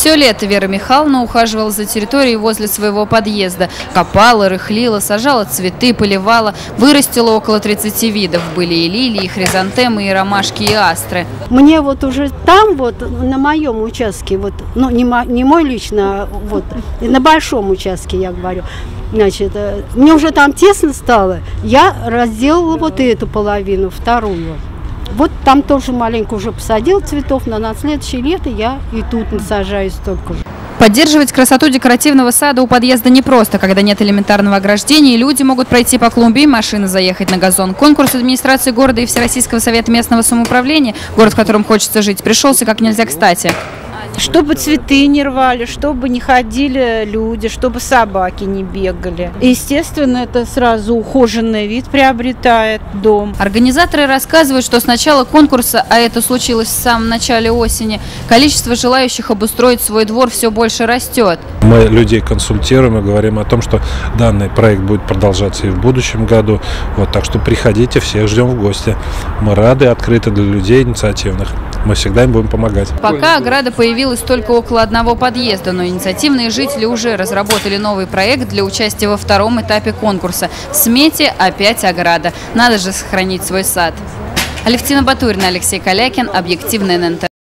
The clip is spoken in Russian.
Все лето Вера Михайловна ухаживала за территорией возле своего подъезда. Копала, рыхлила, сажала цветы, поливала. Вырастила около 30 видов. Были и лилии, и хризантемы, и ромашки, и астры. Мне вот уже там, вот на моем участке, вот, ну не мой лично, а вот на большом участке, я говорю, значит, мне уже там тесно стало. Я разделала вот эту половину, вторую. Вот там тоже маленько уже посадил цветов, но на следующее лето я и тут насажаю столько же. Поддерживать красоту декоративного сада у подъезда непросто, когда нет элементарного ограждения, и люди могут пройти по клумбе, и машины заехать на газон. Конкурс администрации города и Всероссийского совета местного самоуправления, город, в котором хочется жить, пришелся как нельзя кстати. Чтобы цветы не рвали, чтобы не ходили люди, чтобы собаки не бегали. Естественно, это сразу ухоженный вид приобретает дом. Организаторы рассказывают, что с начала конкурса, а это случилось в самом начале осени, количество желающих обустроить свой двор все больше растет. Мы людей консультируем и говорим о том, что данный проект будет продолжаться и в будущем году. Вот, так что приходите, всех ждем в гости. Мы рады, открыты для людей инициативных. Мы всегда им будем помогать. Пока ограда появилась только около одного подъезда, но инициативные жители уже разработали новый проект для участия во втором этапе конкурса. В смете опять ограда. Надо же сохранить свой сад. Алевтина Батурина, Алексей Калякин, Объективный ННТ.